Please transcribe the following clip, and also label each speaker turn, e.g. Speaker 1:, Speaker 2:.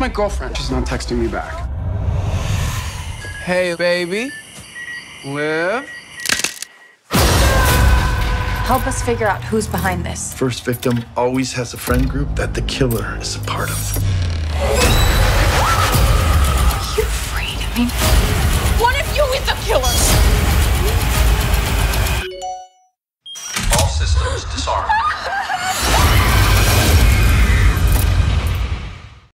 Speaker 1: My girlfriend. She's not texting me back. Hey, baby. Liv?
Speaker 2: Help us figure out who's behind this.
Speaker 3: First victim always has a friend group that the killer is a part of.
Speaker 2: You're afraid of me.
Speaker 4: One of you is the killer!
Speaker 5: All systems disarmed.